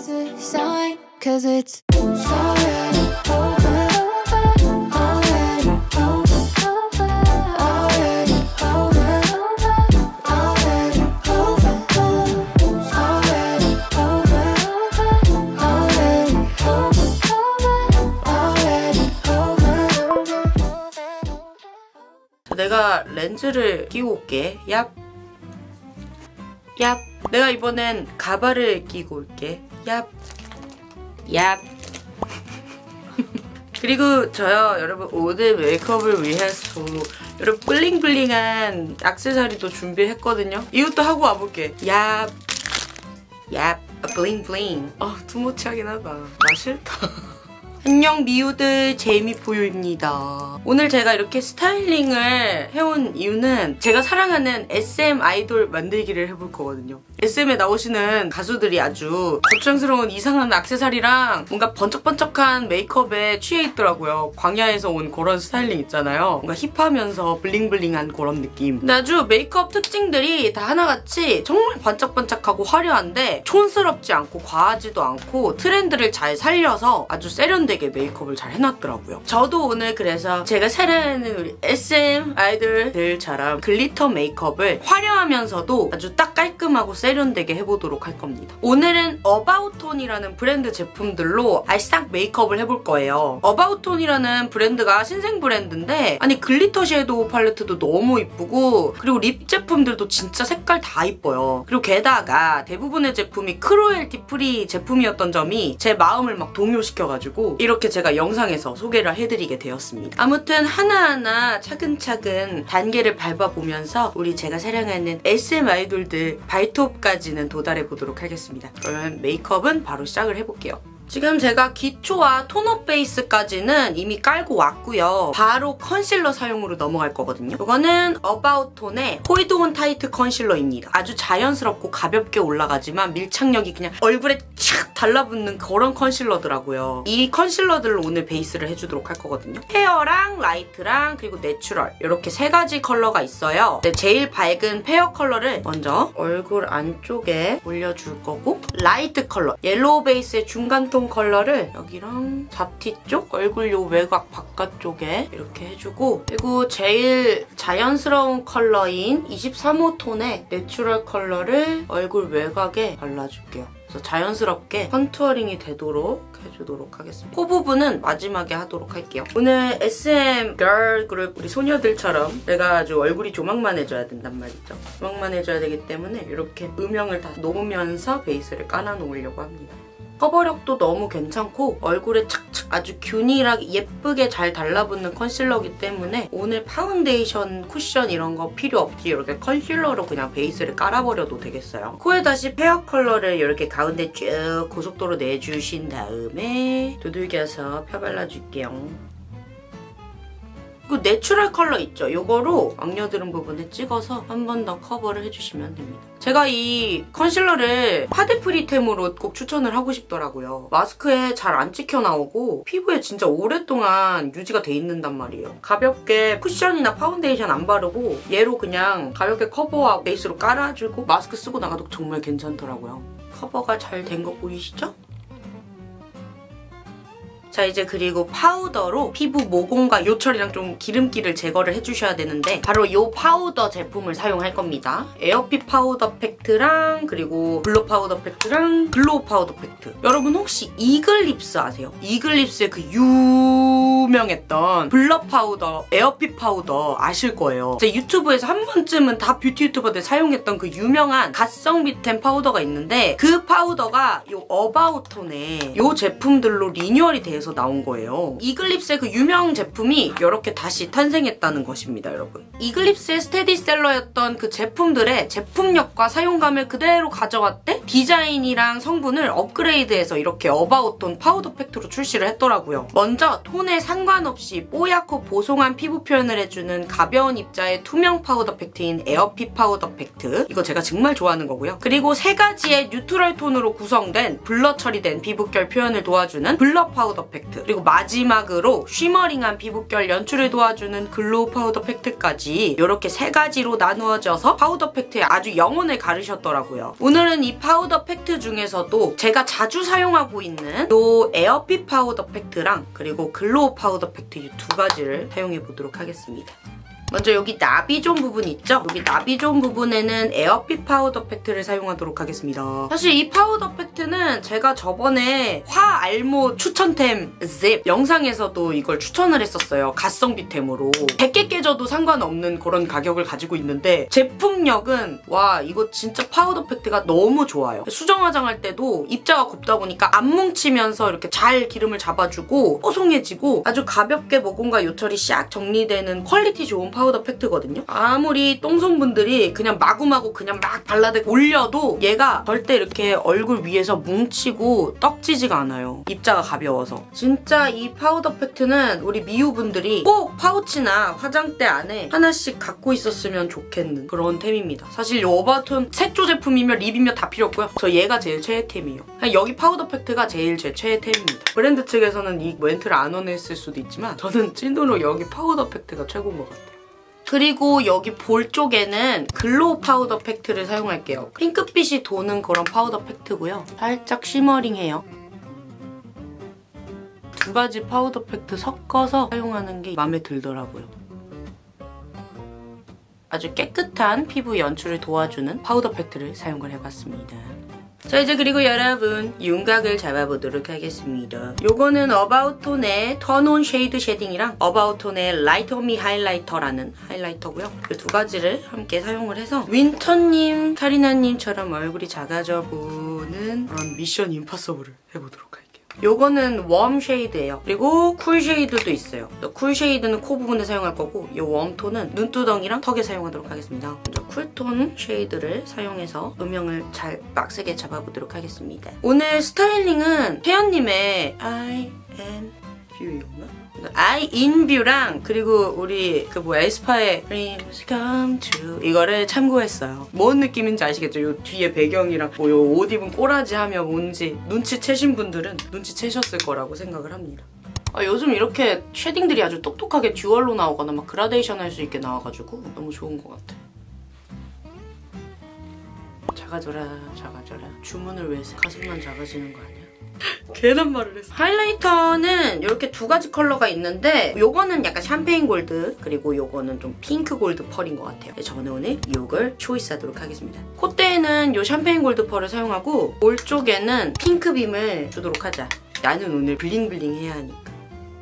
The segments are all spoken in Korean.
it's a sign, 'cause it's already over. Already over. Already over. Already over. Already over. Already over. Already over. 내가 렌즈를 끼고 올게. 얍. 얍. 내가 이번엔 가발을 끼고 올게. 얍. 얍. 그리고 저요, 여러분, 오늘 메이크업을 위해서 여러분 블링블링한 액세서리도 준비했거든요. 이것도 하고 와볼게. 얍. 얍. 블링블링. 투머치하긴 하다. 나 싫다. 안녕 미우들, 제이미포유입니다. 오늘 제가 이렇게 스타일링을 해온 이유는 제가 사랑하는 SM 아이돌 만들기를 해볼 거거든요. SM에 나오시는 가수들이 아주 거창스러운 이상한 액세서리랑 뭔가 번쩍번쩍한 메이크업에 취해 있더라고요. 광야에서 온 그런 스타일링 있잖아요. 뭔가 힙하면서 블링블링한 그런 느낌. 근데 아주 메이크업 특징들이 다 하나같이 정말 반짝반짝하고 화려한데 촌스럽지 않고 과하지도 않고 트렌드를 잘 살려서 아주 세련되게 메이크업을 잘 해놨더라고요. 저도 오늘 그래서 제가 사랑하는 우리 SM 아이돌들처럼 글리터 메이크업을 화려하면서도 아주 딱 깔끔하고 세련되게 해보도록 할 겁니다. 오늘은 어바웃톤이라는 브랜드 제품들로 알싹 메이크업을 해볼 거예요. 어바웃톤이라는 브랜드가 신생 브랜드인데 아니 글리터 섀도우 팔레트도 너무 이쁘고 그리고 립 제품들도 진짜 색깔 다 이뻐요. 그리고 게다가 대부분의 제품이 크루엘티 프리 제품이었던 점이 제 마음을 막 동요시켜가지고 이렇게 제가 영상에서 소개를 해드리게 되었습니다. 아무튼 하나하나 차근차근 단계를 밟아보면서 우리 제가 사랑하는 SM 아이돌들 발톱까지는 도달해보도록 하겠습니다. 그러면 메이크업은 바로 시작을 해볼게요. 지금 제가 기초와 톤업 베이스까지는 이미 깔고 왔고요. 바로 컨실러 사용으로 넘어갈 거거든요. 이거는 어바웃톤의 홀드 온 타이트 컨실러입니다. 아주 자연스럽고 가볍게 올라가지만 밀착력이 그냥 얼굴에 착 달라붙는 그런 컨실러더라고요. 이 컨실러들로 오늘 베이스를 해주도록 할 거거든요. 페어랑 라이트랑 그리고 내추럴 이렇게 세 가지 컬러가 있어요. 근데 제일 밝은 페어 컬러를 먼저 얼굴 안쪽에 올려줄 거고 라이트 컬러, 옐로우 베이스의 중간톤 컬러를 여기랑 잡티 쪽, 얼굴 요 외곽 바깥쪽에 이렇게 해주고 그리고 제일 자연스러운 컬러인 23호 톤의 내추럴 컬러를 얼굴 외곽에 발라줄게요. 그래서 자연스럽게 컨투어링이 되도록 해주도록 하겠습니다. 코 부분은 마지막에 하도록 할게요. 오늘 SM 걸 그룹 우리 소녀들처럼 내가 아주 얼굴이 조망만해져야 된단 말이죠. 조망만해져야 되기 때문에 이렇게 음영을 다 놓으면서 베이스를 깔아놓으려고 합니다. 커버력도 너무 괜찮고 얼굴에 착착 아주 균일하게 예쁘게 잘 달라붙는 컨실러기 때문에 오늘 파운데이션, 쿠션 이런 거 필요 없이 이렇게 컨실러로 그냥 베이스를 깔아버려도 되겠어요. 코에 다시 페어 컬러를 이렇게 가운데 쭉 고속도로 내주신 다음에 두들겨서 펴발라줄게요. 그리고 내추럴 컬러 있죠? 이거로 악녀드름 부분에 찍어서 한 번 더 커버를 해주시면 됩니다. 제가 이 컨실러를 파데프리템으로 꼭 추천을 하고 싶더라고요. 마스크에 잘 안 찍혀 나오고 피부에 진짜 오랫동안 유지가 돼 있는단 말이에요. 가볍게 쿠션이나 파운데이션 안 바르고 얘로 그냥 가볍게 커버하고 베이스로 깔아주고 마스크 쓰고 나가도 정말 괜찮더라고요. 커버가 잘 된 거 보이시죠? 자 이제 그리고 파우더로 피부 모공과 요철이랑 좀 기름기를 제거를 해주셔야 되는데 바로 이 파우더 제품을 사용할 겁니다. 에어핏 파우더 팩트랑 그리고 블러 파우더 팩트랑 글로우 파우더 팩트. 여러분 혹시 이글립스 아세요? 이글립스의 그 유명했던 블러 파우더, 에어핏 파우더 아실 거예요. 제 유튜브에서 한 번쯤은 다 뷰티 유튜버들 사용했던 그 유명한 갓성 비템 파우더가 있는데 그 파우더가 이 어바웃톤의 이 제품들로 리뉴얼이 돼서 나온 거예요. 이글립스의 그 유명 제품이 이렇게 다시 탄생했다는 것입니다, 여러분. 이글립스의 스테디셀러였던 그 제품들의 제품력과 사용감을 그대로 가져왔대 디자인이랑 성분을 업그레이드해서 이렇게 어바웃톤 파우더 팩트로 출시를 했더라고요. 먼저 톤에 상관없이 뽀얗고 보송한 피부 표현을 해주는 가벼운 입자의 투명 파우더 팩트인 에어핏 파우더 팩트. 이거 제가 정말 좋아하는 거고요. 그리고 세 가지의 뉴트럴 톤으로 구성된 블러 처리된 피부결 표현을 도와주는 블러 파우더 팩트. 팩트, 그리고 마지막으로 쉬머링한 피부결 연출을 도와주는 글로우 파우더 팩트까지 이렇게 3가지로 나누어져서 파우더 팩트에 아주 영혼을 가르셨더라고요. 오늘은 이 파우더 팩트 중에서도 제가 자주 사용하고 있는 이 에어핏 파우더 팩트랑 그리고 글로우 파우더 팩트 이 2가지를 사용해보도록 하겠습니다. 먼저 여기 나비존 부분 있죠? 여기 나비존 부분에는 에어핏 파우더 팩트를 사용하도록 하겠습니다. 사실 이 파우더 팩트는 제가 저번에 화알모 추천템 집 영상에서도 이걸 추천을 했었어요. 가성비템으로. 100개 깨져도 상관없는 그런 가격을 가지고 있는데 제품력은 와 이거 진짜 파우더 팩트가 너무 좋아요. 수정 화장할 때도 입자가 곱다 보니까 안 뭉치면서 이렇게 잘 기름을 잡아주고 뽀송해지고 아주 가볍게 모공과 요철이 샥 정리되는 퀄리티 좋은 파우더 팩트거든요. 아무리 똥손분들이 그냥 마구마구 그냥 막 발라대고 올려도 얘가 절대 이렇게 얼굴 위에서 뭉치고 떡지지가 않아요. 입자가 가벼워서. 진짜 이 파우더 팩트는 우리 미우분들이 꼭 파우치나 화장대 안에 하나씩 갖고 있었으면 좋겠는 그런 템입니다. 사실 이 오바톤 색조 제품이며 립이며 다 필요 없고요. 저 얘가 제일 최애템이에요. 여기 파우더 팩트가 제일 제 최애템입니다. 브랜드 측에서는 이 멘트를 안 원했을 수도 있지만 저는 찐으로 여기 파우더 팩트가 최고인 것 같아요. 그리고 여기 볼 쪽에는 글로우 파우더 팩트를 사용할게요. 핑크빛이 도는 그런 파우더 팩트고요. 살짝 쉬머링해요. 2가지 파우더 팩트 섞어서 사용하는 게 마음에 들더라고요. 아주 깨끗한 피부 연출을 도와주는 파우더 팩트를 사용을 해봤습니다. 자 이제 그리고 여러분 윤곽을 잡아보도록 하겠습니다. 요거는 어바웃톤의 턴온 쉐이드 쉐딩이랑 어바웃톤의 라이트 온 미 하이라이터라는 하이라이터고요. 이 2가지를 함께 사용을 해서 윈터님, 카리나님처럼 얼굴이 작아져 보는 그런 미션 임파서블을 해보도록 할게요. 요거는 웜 쉐이드예요. 그리고 쿨 쉐이드도 있어요. 쿨 쉐이드는 코 부분에 사용할 거고 이 웜톤은 눈두덩이랑 턱에 사용하도록 하겠습니다. 먼저 쿨톤 쉐이드를 사용해서 음영을 잘 빡세게 잡아보도록 하겠습니다. 오늘 스타일링은 태연님의 I am view였나? I in view랑 그리고 우리 에스파의 dreams come true 이거를 참고했어요. 뭔 느낌인지 아시겠죠? 요 뒤에 배경이랑 요 옷 입은 꼬라지 하면 뭔지 눈치채신 분들은 눈치채셨을 거라고 생각을 합니다. 요즘 이렇게 쉐딩들이 아주 똑똑하게 듀얼로 나오거나 막 그라데이션 할 수 있게 나와가지고 너무 좋은 것 같아. 작아져라 작아져라. 주문을 왜 세? 가슴만 작아지는 거 아니야? 괜한 말을 했어. 하이라이터는 이렇게 2가지 컬러가 있는데 요거는 약간 샴페인 골드 그리고 요거는 좀 핑크 골드 펄인 것 같아요. 저는 오늘 이걸 초이스하도록 하겠습니다. 콧대에는 요 샴페인 골드 펄을 사용하고 볼 쪽에는 핑크빔을 주도록 하자. 나는 오늘 블링블링 해야 하니까.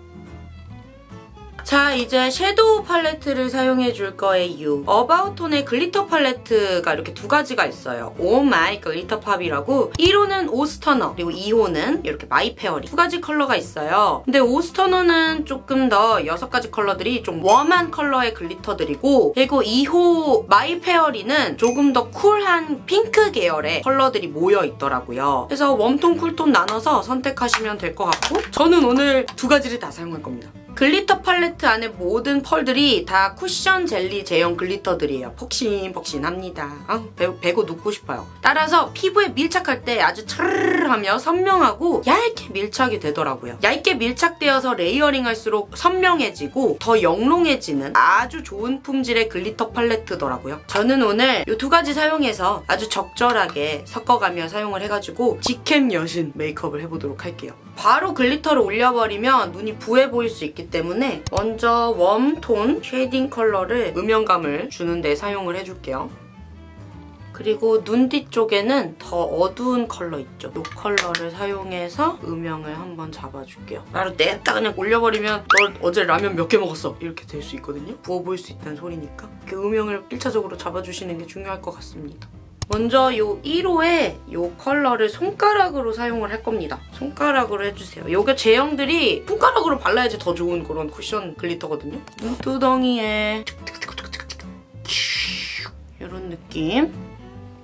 자 이제 섀도우 팔레트를 사용해줄 거예요. 어바웃톤의 글리터 팔레트가 이렇게 2가지가 있어요. 오 마이 글리터 팝이라고 1호는 오스터너 그리고 2호는 이렇게 마이 페어리 2가지 컬러가 있어요. 근데 오스터너는 조금 더 6가지 컬러들이 좀 웜한 컬러의 글리터들이고 그리고 2호 마이 페어리는 조금 더 쿨한 핑크 계열의 컬러들이 모여있더라고요. 그래서 웜톤, 쿨톤 나눠서 선택하시면 될 것 같고 저는 오늘 2가지를 다 사용할 겁니다. 글리터 팔레트 안에 모든 펄들이 다 쿠션 젤리 제형 글리터들이에요. 폭신폭신합니다. 배고 눕고 싶어요. 따라서 피부에 밀착할 때 아주 차르르하며 선명하고 얇게 밀착이 되더라고요. 얇게 밀착되어서 레이어링할수록 선명해지고 더 영롱해지는 아주 좋은 품질의 글리터 팔레트더라고요. 저는 오늘 이 2가지 사용해서 아주 적절하게 섞어가며 사용을 해가지고 직캠 여신 메이크업을 해보도록 할게요. 바로 글리터를 올려버리면 눈이 부해 보일 수 있기 때문에 먼저 웜톤 쉐이딩 컬러를 음영감을 주는 데 사용을 해줄게요. 그리고 눈 뒤쪽에는 더 어두운 컬러 있죠? 이 컬러를 사용해서 음영을 한번 잡아줄게요. 바로 냅다 그냥 올려버리면 너 어제 라면 몇 개 먹었어? 이렇게 될 수 있거든요? 부어 보일 수 있다는 소리니까 그 음영을 1차적으로 잡아주시는 게 중요할 것 같습니다. 먼저 이 1호의 이 컬러를 손가락으로 사용을 할 겁니다. 손가락으로 해주세요. 이게 제형들이 손가락으로 발라야지 더 좋은 그런 쿠션 글리터거든요. 눈두덩이에 이런 느낌.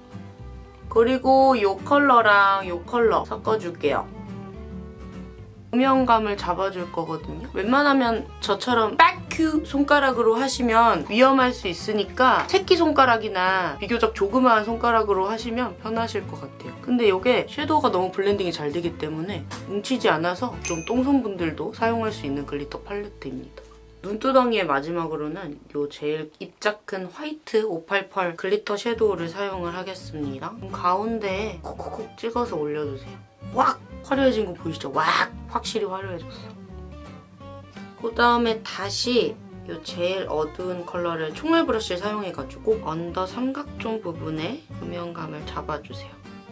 그리고 이 컬러랑 이 컬러 섞어줄게요. 음영감을 잡아줄 거거든요. 웬만하면 저처럼 빠큐 손가락으로 하시면 위험할 수 있으니까 새끼손가락이나 비교적 조그마한 손가락으로 하시면 편하실 것 같아요. 근데 이게 섀도우가 너무 블렌딩이 잘 되기 때문에 뭉치지 않아서 좀 똥손분들도 사용할 수 있는 글리터 팔레트입니다. 눈두덩이의 마지막으로는 이 제일 입작은 화이트 588 글리터 섀도우를 사용을 하겠습니다. 가운데에 콕콕콕 찍어서 올려주세요. 왁! 화려해진 거 보이시죠? 왁! 확실히 화려해졌어. 그 다음에 다시 이 제일 어두운 컬러를 총알 브러쉬를 사용해가지고 언더 삼각존 부분에 음영감을 잡아주세요.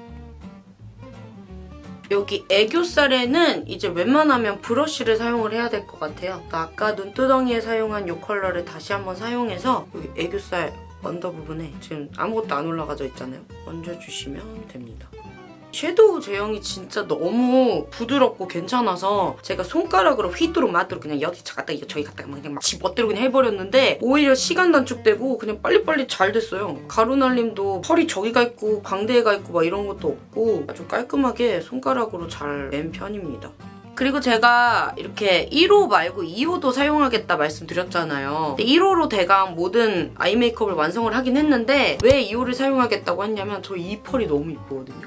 여기 애교살에는 이제 웬만하면 브러쉬를 사용을 해야 될 것 같아요. 아까 눈두덩이에 사용한 이 컬러를 다시 한번 사용해서 여기 애교살 언더 부분에 지금 아무것도 안 올라가져 있잖아요. 얹어주시면 됩니다. 섀도우 제형이 진짜 너무 부드럽고 괜찮아서 제가 손가락으로 휘뚜룩 마뚜룩 그냥 여기 갔다 저기 갔다 그냥 막 집어대로 그냥 해버렸는데 오히려 시간 단축되고 그냥 빨리빨리 잘 됐어요. 가루날림도 펄이 저기가 있고 광대가 있고 막 이런 것도 없고 아주 깔끔하게 손가락으로 잘 낸 편입니다. 그리고 제가 이렇게 1호 말고 2호도 사용하겠다 말씀드렸잖아요. 1호로 대강 모든 아이 메이크업을 완성을 하긴 했는데 왜 2호를 사용하겠다고 했냐면 저 이 펄이 너무 이쁘거든요.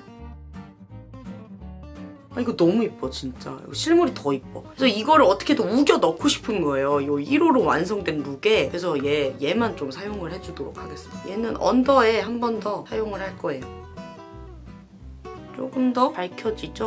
이거 너무 이뻐 진짜. 이거 실물이 더 이뻐. 그래서 이거를 어떻게든 우겨 넣고 싶은 거예요. 이 1호로 완성된 룩에. 그래서 얘만 좀 사용을 해주도록 하겠습니다. 얘는 언더에 한 번 더 사용을 할 거예요. 조금 더 밝혀지죠?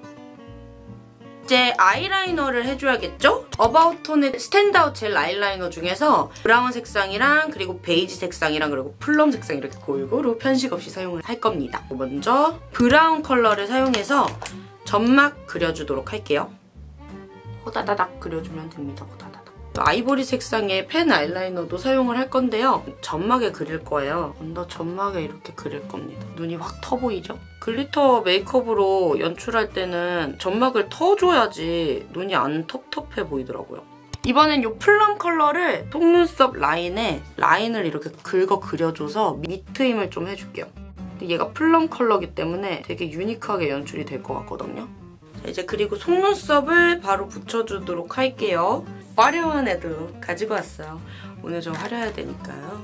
이제 아이라이너를 해줘야겠죠? 어바웃톤의 스탠드아웃 젤 아이라이너 중에서 브라운 색상이랑 그리고 베이지 색상이랑 그리고 플럼 색상 이렇게 골고루 편식 없이 사용을 할 겁니다. 먼저 브라운 컬러를 사용해서 점막 그려주도록 할게요. 호다다닥 그려주면 됩니다. 호다다닥. 아이보리 색상의 펜 아이라이너도 사용을 할 건데요. 점막에 그릴 거예요. 언더 점막에 이렇게 그릴 겁니다. 눈이 확 터 보이죠? 글리터 메이크업으로 연출할 때는 점막을 터줘야지 눈이 안 텁텁해 보이더라고요. 이번엔 이 플럼 컬러를 속눈썹 라인에 라인을 이렇게 긁어 그려줘서 밑트 힘을 좀 해줄게요. 얘가 플럼 컬러기 때문에 되게 유니크하게 연출이 될 것 같거든요. 자, 이제 그리고 속눈썹을 바로 붙여주도록 할게요. 화려한 애도 가지고 왔어요. 오늘 좀 화려해야 되니까요.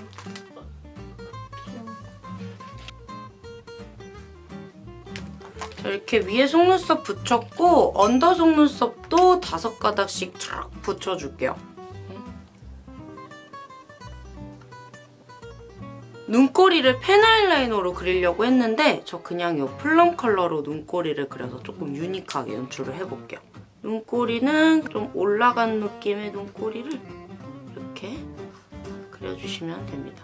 자, 이렇게 위에 속눈썹 붙였고 언더 속눈썹도 5가닥씩 쫙 붙여줄게요. 눈꼬리를 펜 아이라이너로 그리려고 했는데 저 그냥 이 플럼 컬러로 눈꼬리를 그려서 조금 유니크하게 연출을 해볼게요. 눈꼬리는 좀 올라간 느낌의 눈꼬리를 이렇게 그려주시면 됩니다.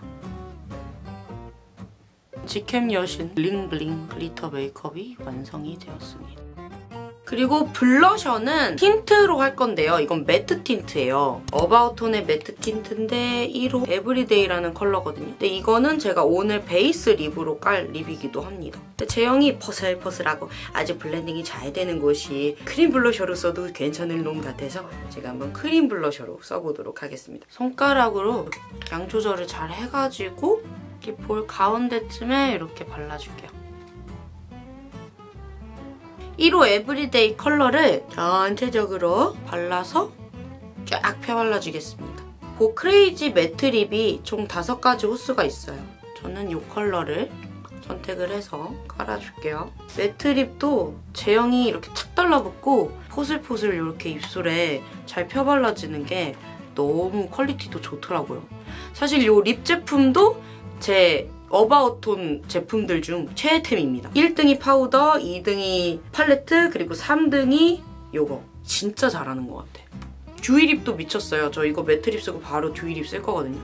지캠 여신 블링블링 글리터 메이크업이 완성이 되었습니다. 그리고 블러셔는 틴트로 할 건데요. 이건 매트 틴트예요. 어바웃톤의 매트 틴트인데 1호 에브리데이라는 컬러거든요. 근데 이거는 제가 오늘 베이스 립으로 깔 립이기도 합니다. 근데 제형이 퍼슬퍼슬하고 아주 블렌딩이 잘 되는 곳이 크림 블러셔로 써도 괜찮을 놈 같아서 제가 한번 크림 블러셔로 써보도록 하겠습니다. 손가락으로 양 조절을 잘 해가지고 이렇게 볼 가운데쯤에 이렇게 발라줄게요. 1호 에브리데이 컬러를 전체적으로 발라서 쫙 펴발라주겠습니다. 보 크레이지 매트 립이 총 5가지 호수가 있어요. 저는 이 컬러를 선택을 해서 깔아줄게요. 매트 립도 제형이 이렇게 착 달라붙고 포슬포슬 이렇게 입술에 잘 펴발라지는 게 너무 퀄리티도 좋더라고요. 사실 이 립 제품도 제 어바웃톤 제품들 중 최애템입니다. 1등이 파우더, 2등이 팔레트, 그리고 3등이 요거. 진짜 잘하는 것 같아. 듀이립도 미쳤어요. 저 이거 매트립 쓰고 바로 듀이립 쓸 거거든요.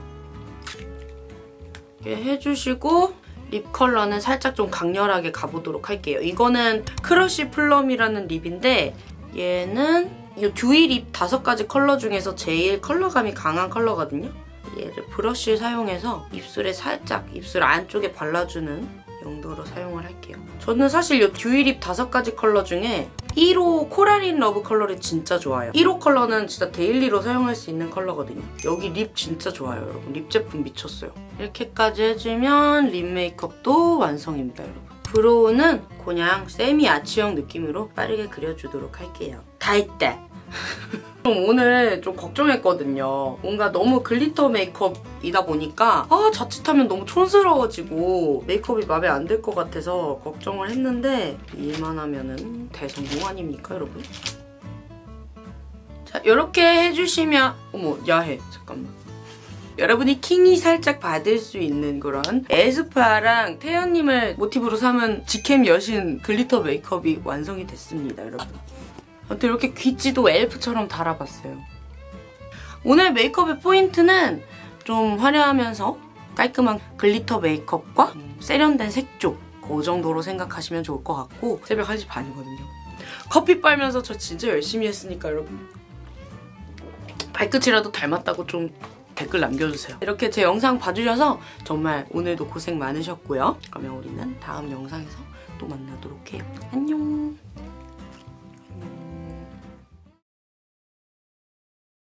이렇게 해주시고 립 컬러는 살짝 좀 강렬하게 가보도록 할게요. 이거는 크러쉬 플럼이라는 립인데 얘는 이 듀이립 5가지 컬러 중에서 제일 컬러감이 강한 컬러거든요. 얘를 브러쉬 사용해서 입술에 살짝 입술 안쪽에 발라주는 용도로 사용을 할게요. 저는 사실 이 듀이립 5가지 컬러 중에 1호 코랄인 러브 컬러를 진짜 좋아해요. 1호 컬러는 진짜 데일리로 사용할 수 있는 컬러거든요. 여기 립 진짜 좋아요, 여러분. 립 제품 미쳤어요. 이렇게까지 해주면 립 메이크업도 완성입니다, 여러분. 브로우는 그냥 세미 아치형 느낌으로 빠르게 그려주도록 할게요. 다 했다. 오늘 좀 걱정했거든요. 뭔가 너무 글리터 메이크업이다 보니까 자칫하면 너무 촌스러워지고 메이크업이 마음에 안 들 것 같아서 걱정을 했는데 일만 하면은 대성공 아닙니까, 여러분? 자, 이렇게 해주시면 어머, 야해. 잠깐만. 여러분이 킹이 살짝 받을 수 있는 그런 에스쁘아랑 태연님을 모티브로 삼은 직캠 여신 글리터 메이크업이 완성이 됐습니다, 여러분. 아무튼 이렇게 귀찌도 엘프처럼 달아봤어요. 오늘 메이크업의 포인트는 좀 화려하면서 깔끔한 글리터 메이크업과 세련된 색조 그 정도로 생각하시면 좋을 것 같고 새벽 1시 반이거든요. 커피 빨면서 저 진짜 열심히 했으니까 여러분 발끝이라도 닮았다고 좀 댓글 남겨주세요. 이렇게 제 영상 봐주셔서 정말 오늘도 고생 많으셨고요. 그러면 우리는 다음 영상에서 또 만나도록 해요. 안녕.